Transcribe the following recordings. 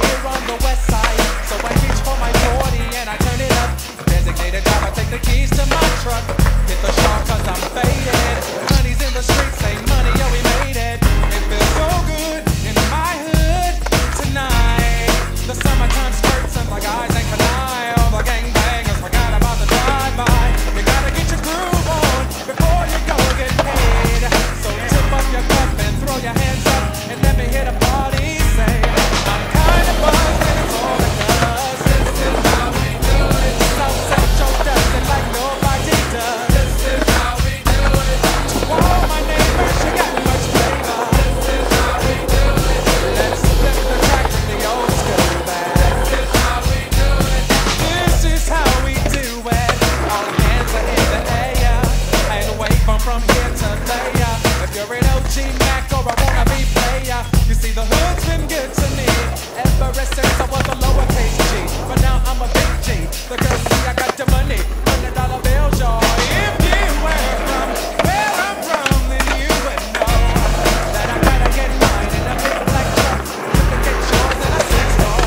here on the west side. So I reach for my 40 and I turn it up. Designated driver, take the keys to my truck. Hit the shop cause I'm faded. Honey's in the streets, say money, yo, we made it. It feels so good in my hood tonight. The summertime skirts and the guys ain't canine. All the gangbangers forgot about the drive-by. You gotta get your groove on before you go get paid. So tip up your cup and throw your hands up and let me hit a party. Say, I'm kinda buzzed and it's all because this is how we do it. South Central does it like nobody does. This is how we do it. To all my neighbors, you got much flavor. This is how we do it. Let's flip the track with the old school band. This is how we do it. This is how we do it. All hands are in the air. Ain't away from here to there. If you're an OG Mac or a wannabe player, you see the hood's been good to me ever since I was a lowercase G. But now I'm a big G. The girls see I got the money, $100 bills, y'all. If you were from where I'm from, then you would know that I gotta get mine in a big black truck. You can get yours in a 6-4.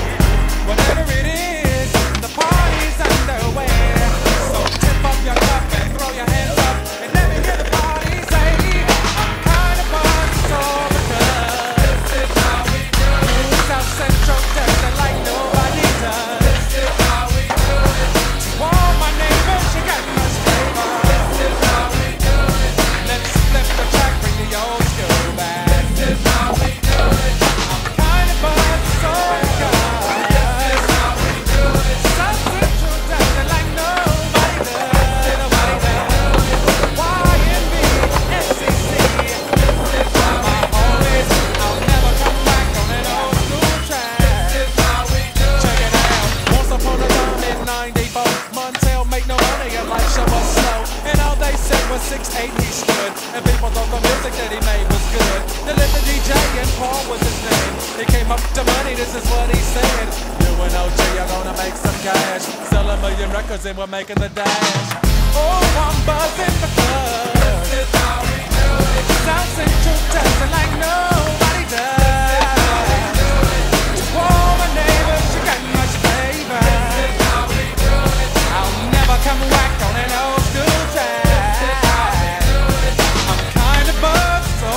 Whatever it is, the party's underway. So tip up your cup and throw your hands up and let me hear the party say, I'm kinda buzzed, so because this is how we do it. South Central does it like nobody does. This is how we do it. To all my neighbors, you got much flavor. This is how we do it. Let's flip the track, bring the old school back. This is how we do it. I'm kinda buzzed, so because this is how we do it. South Central does it like nobody does. Nobody does. YNB, SCC. This is how my homies. I'll never come back on an old school track. This is how we do it. Check it out. Once upon a time in '94, Montel make no money and life show was slow. And all they said was 6'8" he stood. And people thought the music that he made was good. They lived the DJ and Paul was his name. He came up to money, this is what he said. You and OG are gonna make some cash. Sell 1,000,000 records and we're making the dash. Oh, I'm buzzing because this is how we do it. South Central does it like nobody does. To all my neighbors, you got much flavor. This is how we do it. I'll never come back on an old school track. This is how we do it. I'm kinda buzzed, so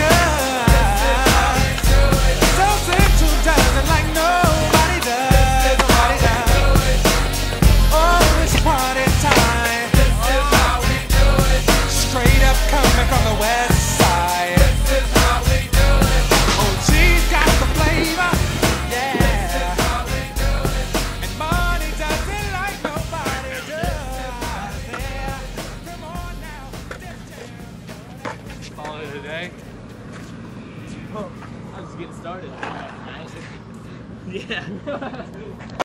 because South Central does it like nobody does. Nobody does. Oh, it's party time. This is how we do it. Straight up coming from the west side. This is how we do it. OG's got the flavor, yeah. This is how we do it. And money does it like nobody does. Yeah. Come on now. Call it a day. Oh, I'm just getting started. Yeah.